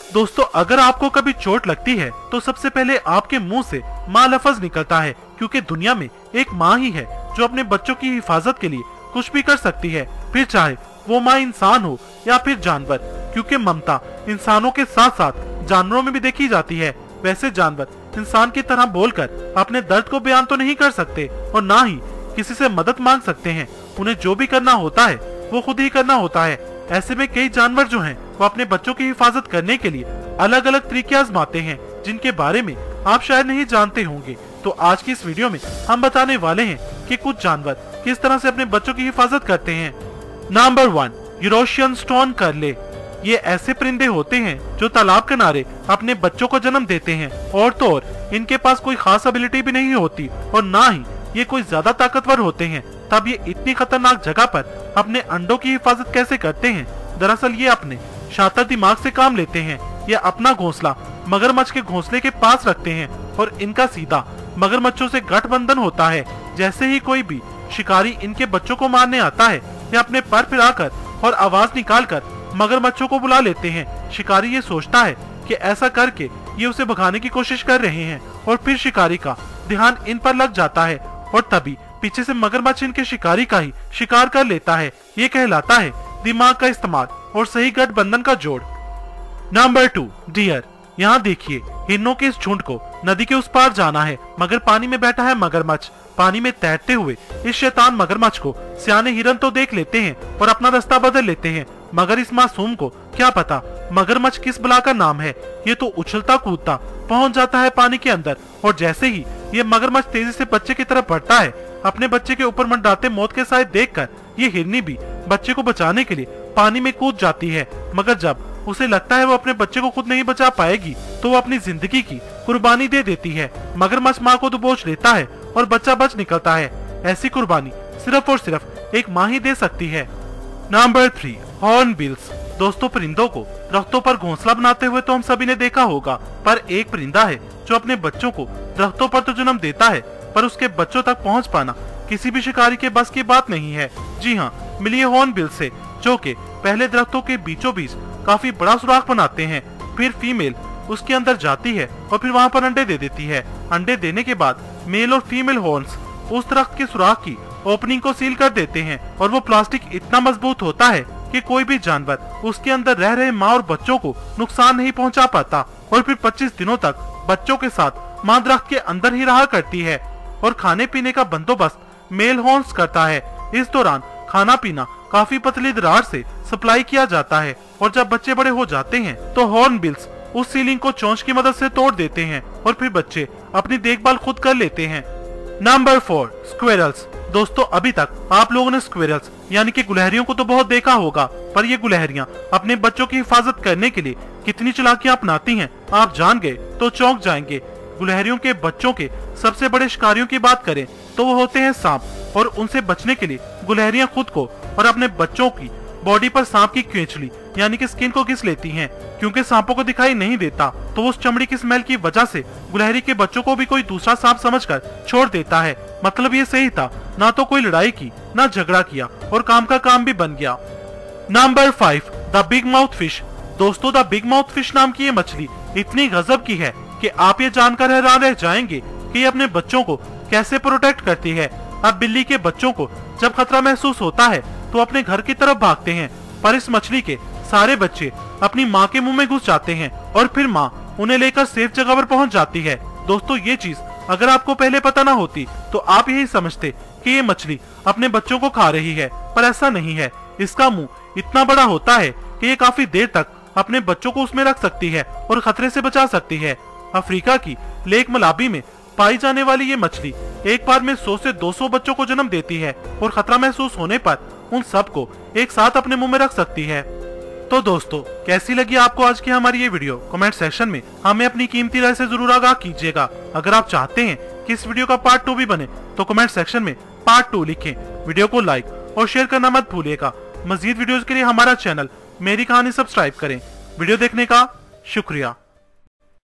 दोस्तों अगर आपको कभी चोट लगती है तो सबसे पहले आपके मुंह से माँ लफ्ज निकलता है, क्योंकि दुनिया में एक माँ ही है जो अपने बच्चों की हिफाजत के लिए कुछ भी कर सकती है, फिर चाहे वो माँ इंसान हो या फिर जानवर, क्योंकि ममता इंसानों के साथ साथ जानवरों में भी देखी जाती है। वैसे जानवर इंसान की तरह बोलकर अपने दर्द को बयान तो नहीं कर सकते और ना ही किसी से मदद मांग सकते हैं। उन्हें जो भी करना होता है वो खुद ही करना होता है। ऐसे में कई जानवर जो हैं वो अपने बच्चों की हिफाजत करने के लिए अलग अलग तरीके आजमाते हैं, जिनके बारे में आप शायद नहीं जानते होंगे। तो आज की इस वीडियो में हम बताने वाले हैं कि कुछ जानवर किस तरह से अपने बच्चों की हिफाजत करते हैं। Number 1, Eurasian stone curlew. ये ऐसे परिंदे होते हैं जो तालाब किनारे अपने बच्चों को जन्म देते हैं, और तो और इनके पास कोई खास एबिलिटी भी नहीं होती और ना ही ये कोई ज्यादा ताकतवर होते हैं। तब ये इतनी खतरनाक जगह पर अपने अंडों की हिफाजत कैसे करते हैं? दरअसल ये अपने शातिर दिमाग से काम लेते हैं। ये अपना घोंसला मगरमच्छ के घोंसले के पास रखते हैं और इनका सीधा मगरमच्छों से गठबंधन होता है। जैसे ही कोई भी शिकारी इनके बच्चों को मारने आता है, ये अपने पर फिराकर और आवाज निकालकर मगरमच्छों को बुला लेते हैं। शिकारी ये सोचता है कि ऐसा करके ये उसे भगाने की कोशिश कर रहे हैं और फिर शिकारी का ध्यान इन पर लग जाता है और तभी पीछे से मगरमच्छ इनके शिकारी का ही शिकार कर लेता है। ये कहलाता है दिमाग का इस्तेमाल और सही गठबंधन का जोड़। Number 2, deer. यहाँ देखिए, हिरणों के इस झुंड को नदी के उस पार जाना है, मगर पानी में बैठा है मगरमच्छ। पानी में तैरते हुए इस शैतान मगरमच्छ को सियाने हिरन तो देख लेते हैं और अपना रास्ता बदल लेते हैं, मगर इस मासूम को क्या पता मगरमच्छ किस बला का नाम है। ये तो उछलता कूदता पहुंच जाता है पानी के अंदर और जैसे ही ये मगरमच्छ तेजी से बच्चे की तरफ बढ़ता है, अपने बच्चे के ऊपर मंडराते मौत के साए देखकर ये हिरनी भी बच्चे को बचाने के लिए पानी में कूद जाती है। मगर जब उसे लगता है वो अपने बच्चे को खुद नहीं बचा पाएगी तो वो अपनी जिंदगी की कुर्बानी दे देती है। मगरमच्छ माँ को दबोच लेता है और बच्चा बच निकलता है। ऐसी कुर्बानी सिर्फ और सिर्फ एक माँ ही दे सकती है। Number 3, hornbills. दोस्तों परिंदों को दरख्तों पर घोंसला बनाते हुए तो हम सभी ने देखा होगा, पर एक परिंदा है जो अपने बच्चों को दरख्तों पर तो जन्म देता है, पर उसके बच्चों तक पहुंच पाना किसी भी शिकारी के बस की बात नहीं है। जी हाँ, मिलिए हॉर्नबिल से, जो कि पहले दरख्तों के बीचों बीच काफी बड़ा सुराख बनाते हैं। फिर फीमेल उसके अंदर जाती है और फिर वहाँ पर अंडे दे देती है। अंडे देने के बाद मेल और फीमेल हॉर्न्स उस दरख्त के सुराख की ओपनिंग को सील कर देते हैं और वो प्लास्टिक इतना मजबूत होता है कि कोई भी जानवर उसके अंदर रह रहे माँ और बच्चों को नुकसान नहीं पहुंचा पाता। और फिर 25 दिनों तक बच्चों के साथ माँ दरख्त के अंदर ही रहा करती है और खाने पीने का बंदोबस्त मेल हॉर्न्स करता है। इस दौरान खाना पीना काफी पतली दरार से सप्लाई किया जाता है और जब बच्चे बड़े हो जाते हैं तो हॉर्नबिल्स उस सीलिंग को चोंच की मदद से तोड़ देते हैं और फिर बच्चे अपनी देखभाल खुद कर लेते हैं। Number 4, squirrels. दोस्तों अभी तक आप लोगों ने स्क्विरल्स यानी कि गुलहरियों को तो बहुत देखा होगा, पर ये गुलहरियां अपने बच्चों की हिफाजत करने के लिए कितनी चालाकियां अपनाती हैं आप जान गए तो चौंक जाएंगे। गुलहरियों के बच्चों के सबसे बड़े शिकारियों की बात करें तो वो होते हैं सांप, और उनसे बचने के लिए गुलहरियां खुद को और अपने बच्चों की बॉडी पर सांप की केंचुली यानी कि स्किन को घिस लेती हैं। क्योंकि सांपों को दिखाई नहीं देता तो उस चमड़ी की स्मेल की वजह से गुलहरी के बच्चों को भी कोई दूसरा सांप समझकर छोड़ देता है। मतलब ये सही था, ना तो कोई लड़ाई की ना झगड़ा किया और काम का काम भी बन गया। Number 5, the big mouth fish. दोस्तों द बिग माउथ फिश नाम की ये मछली इतनी गजब की है कि आप ये जानकर हैरान रह जाएंगे कि ये अपने बच्चों को कैसे प्रोटेक्ट करती है। अब बिल्ली के बच्चों को जब खतरा महसूस होता है तो अपने घर की तरफ भागते हैं, पर इस मछली के सारे बच्चे अपनी माँ के मुंह में घुस जाते हैं और फिर माँ उन्हें लेकर सेफ जगह पर पहुँच जाती है। दोस्तों ये चीज अगर आपको पहले पता ना होती तो आप यही समझते कि ये मछली अपने बच्चों को खा रही है, पर ऐसा नहीं है। इसका मुंह इतना बड़ा होता है कि ये काफी देर तक अपने बच्चों को उसमें रख सकती है और खतरे से बचा सकती है। अफ्रीका की लेक मलाबी में पाई जाने वाली ये मछली एक बार में 100 से 200 बच्चों को जन्म देती है और खतरा महसूस होने पर उन सबको एक साथ अपने मुंह में रख सकती है। तो दोस्तों कैसी लगी आपको आज की हमारी ये वीडियो? कमेंट सेक्शन में हमें अपनी कीमती राय से जरूर आगाह कीजिएगा। अगर आप चाहते हैं कि इस वीडियो का पार्ट 2 भी बने तो कमेंट सेक्शन में पार्ट 2 लिखें। वीडियो को लाइक और शेयर करना मत भूलिएगा। मजीद वीडियोस के लिए हमारा चैनल मेरी कहानी सब्सक्राइब करें। वीडियो देखने का शुक्रिया।